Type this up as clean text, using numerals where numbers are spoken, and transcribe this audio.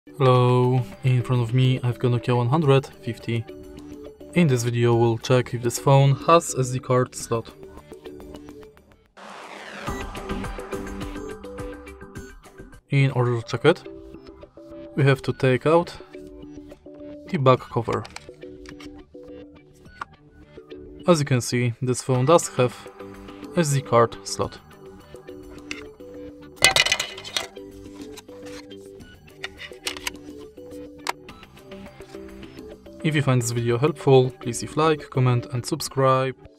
Hello, in front of me I've got Nokia 150. In this video we'll check if this phone has SD card slot. In order to check it, we have to take out the back cover. As you can see, this phone does have SD card slot. If you find this video helpful, please leave like, comment and subscribe.